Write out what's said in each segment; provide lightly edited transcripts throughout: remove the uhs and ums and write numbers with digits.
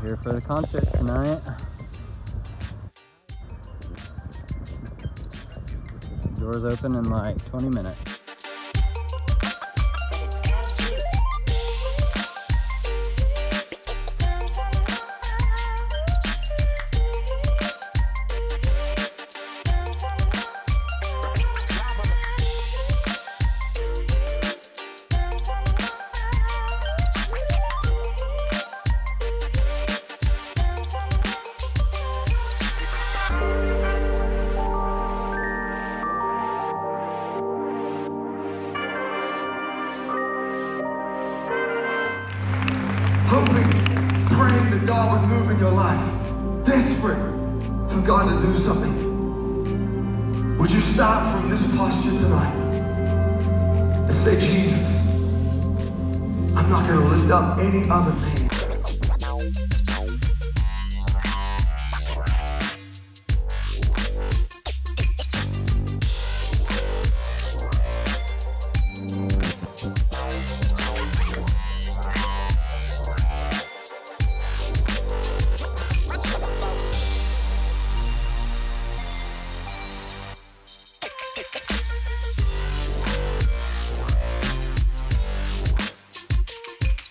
Here for the concert tonight. Doors open in like 20 minutes. Hoping, praying that God would move in your life, desperate for God to do something. Would you start from this posture tonight and say, Jesus, I'm not going to lift up any other name.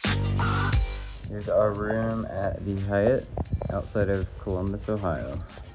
Here's our room at the Hyatt outside of Columbus, Ohio.